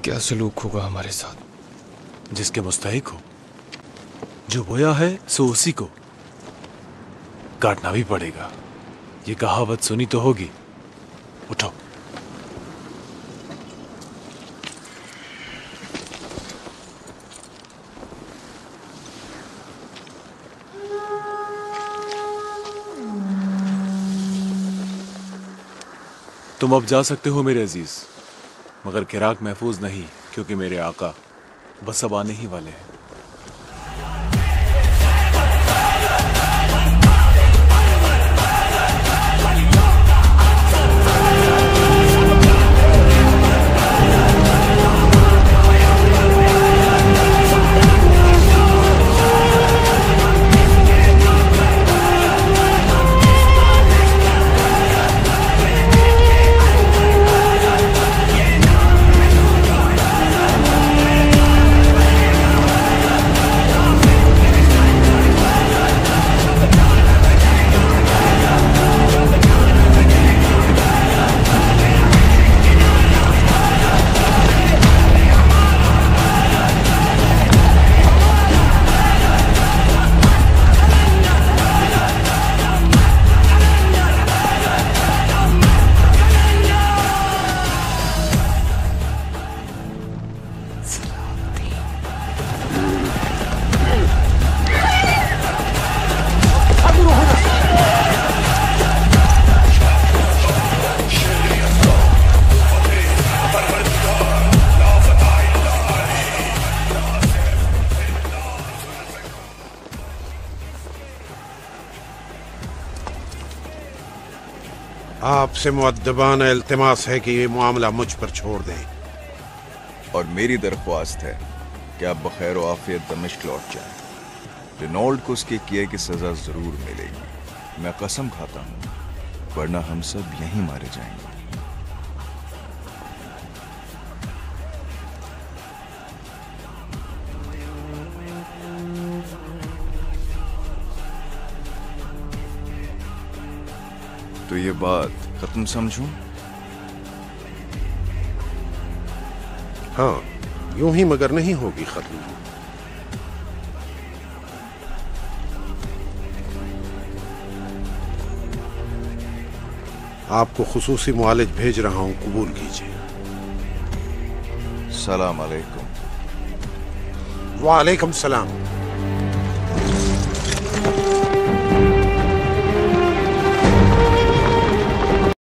क्या सलूक होगा हमारे साथ? जिसके मुस्तहिक हो। जो बोया है सो उसी को काटना भी पड़ेगा। ये कहावत सुनी तो होगी। उठो। तुम अब जा सकते हो मेरे अजीज, मगर किराक महफूज नहीं, क्योंकि मेरे आका बस अब आने ही वाले हैं। आपसे मुअद्दबाना इल्तिमास है कि ये मामला मुझ पर छोड़ दें। और मेरी दरख्वास्त है कि आप बखैर व आफियत दमिश्क लौट जाएं। रेनॉल्ड को उसके किए की सजा जरूर मिलेगी। मैं कसम खाता हूं, वरना हम सब यहीं मारे जाएंगे। तो ये बात खत्म समझूं? हाँ, यूं ही मगर नहीं होगी खत्म। आपको खुसूसी मुआलिज भेज रहा हूं, कबूल कीजिए। सलाम अलैकुम। वालेकुम सलाम।